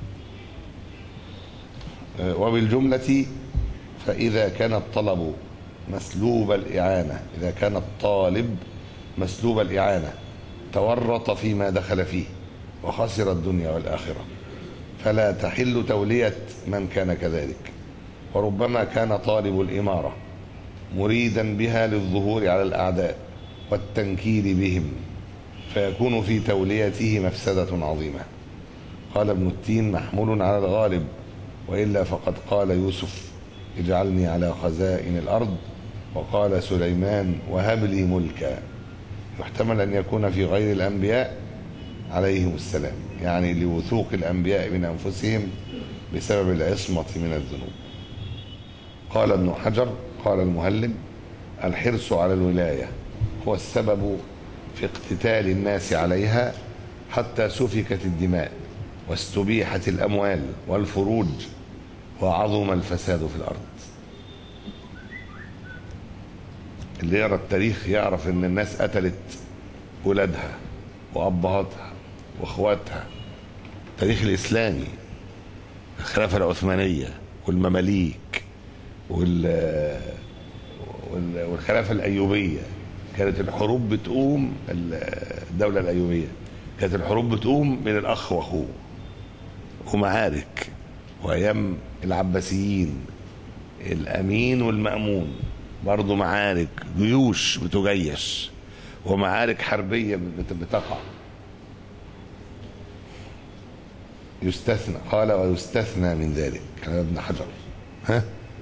وبالجملة فإذا كان الطلب مسلوب الإعانة، إذا كان الطالب مسلوب الإعانة تورط فيما دخل فيه وخسر الدنيا والآخرة، فلا تحل تولية من كان كذلك. وربما كان طالب الإمارة مريدا بها للظهور على الأعداء والتنكيل بهم، فيكون في توليته مفسدة عظيمة. قال ابن التين: محمول على الغالب، وإلا فقد قال يوسف: اجعلني على خزائن الأرض، وقال سليمان: وهب لي ملكا. يحتمل أن يكون في غير الأنبياء عليهم السلام، يعني لوثوق الأنبياء من أنفسهم بسبب العصمة من الذنوب. قال ابن حجر: قال المهلب: الحرص على الولاية هو السبب في اقتتال الناس عليها حتى سفكت الدماء واستبيحت الأموال والفروج وعظم الفساد في الأرض. اللي يرى التاريخ يعرف ان الناس قتلت ولادها وأبهاتها واخواتها. التاريخ الإسلامي، الخلافة العثمانية والمماليك والخلافة الأيوبية، كانت الحروب بتقوم، الدولة الأيوبية كانت الحروب بتقوم من الأخ وأخوه، ومعارك. وأيام العباسيين الأمين والمأمون برضو معارك، جيوش بتجيش ومعارك حربية بتقع. يستثنى، قال: ويستثنى من ذلك. كلام ابن حجر. ها؟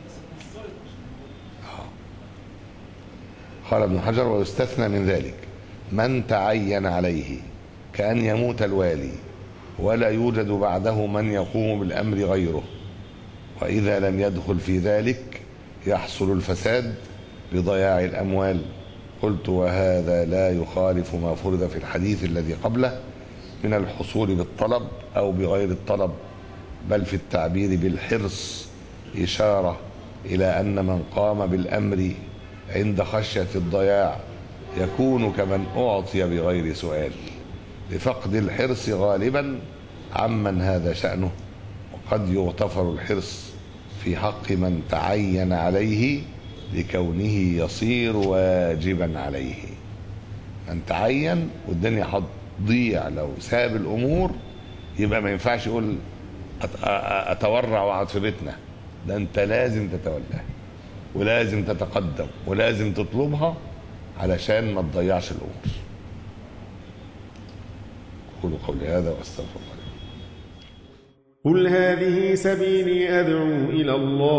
قال ابن حجر: ويستثنى من ذلك من تعين عليه، كأن يموت الوالي ولا يوجد بعده من يقوم بالأمر غيره، وإذا لم يدخل في ذلك يحصل الفساد بضياع الأموال. قلت: وهذا لا يخالف ما فرض في الحديث الذي قبله من الحصول بالطلب أو بغير الطلب، بل في التعبير بالحرص إشارة إلى أن من قام بالأمر عند خشية الضياع يكون كمن أعطي بغير سؤال، لفقد الحرص غالبا عمن هذا شأنه. وقد يغتفر الحرص في حق من تعين عليه لكونه يصير واجبا عليه. من تعين والدنيا هتضيع لو ساب الأمور، يبقى ما ينفعش يقول أتورع وأقعد في بيتنا. ده أنت لازم تتولاها ولازم تتقدم ولازم تطلبها علشان ما تضيعش الأمور. قولوا قولي هذا واستغفر الله. قل هذه سبيلي أدعو إلى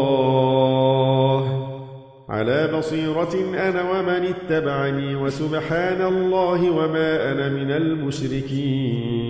الله على بصيرة أنا ومن اتبعني، وسبحان الله وما أنا من المشركين.